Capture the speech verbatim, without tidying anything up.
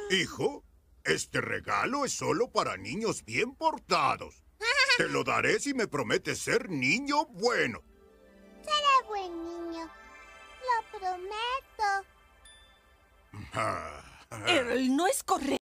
Hijo, este regalo es solo para niños bien portados. Te lo daré si me prometes ser niño bueno. Seré buen niño. Lo prometo. Earl, no es correcto.